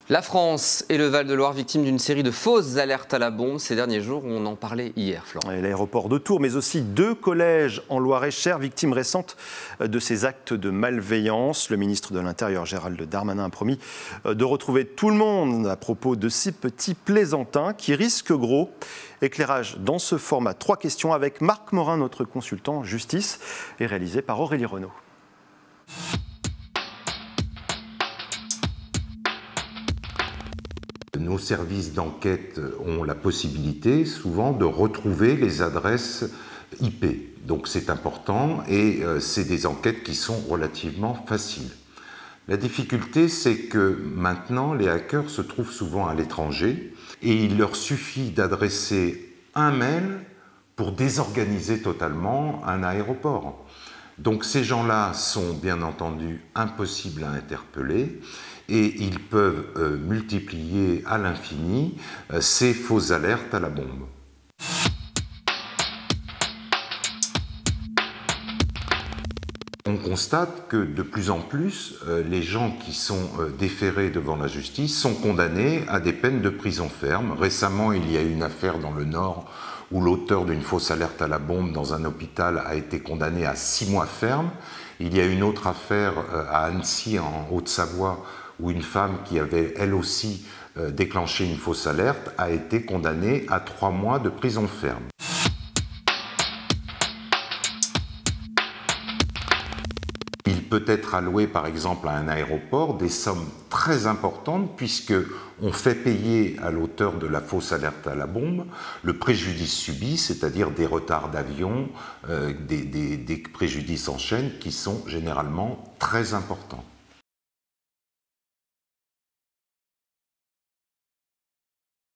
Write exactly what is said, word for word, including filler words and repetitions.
La France et le Val-de-Loire victimes d'une série de fausses alertes à la bombe ces derniers jours. On en parlait hier, Florent. L'aéroport de Tours, mais aussi deux collèges en Loir-et-Cher, victimes récentes de ces actes de malveillance. Le ministre de l'Intérieur, Gérald Darmanin, a promis de retrouver tout le monde à propos de ces petits plaisantins qui risquent gros. Éclairage dans ce format. Trois questions avec Marc Morin, notre consultant justice, et réalisé par Aurélie Renaud. Nos services d'enquête ont la possibilité souvent de retrouver les adresses I P. Donc c'est important et euh, c'est des enquêtes qui sont relativement faciles. La difficulté, c'est que maintenant, les hackers se trouvent souvent à l'étranger et il leur suffit d'adresser un mail pour désorganiser totalement un aéroport. Donc ces gens-là sont bien entendu impossibles à interpeller et ils peuvent euh, multiplier à l'infini euh, ces fausses alertes à la bombe. On constate que de plus en plus, euh, les gens qui sont euh, déférés devant la justice sont condamnés à des peines de prison ferme. Récemment, il y a eu une affaire dans le Nord où l'auteur d'une fausse alerte à la bombe dans un hôpital a été condamné à six mois ferme. Il y a une autre affaire euh, à Annecy, en Haute-Savoie, où une femme qui avait elle aussi euh, déclenché une fausse alerte a été condamnée à trois mois de prison ferme. Il peut être alloué par exemple à un aéroport des sommes très importantes puisque on fait payer à l'auteur de la fausse alerte à la bombe le préjudice subi, c'est-à-dire des retards d'avion, euh, des, des, des préjudices en chaîne qui sont généralement très importants.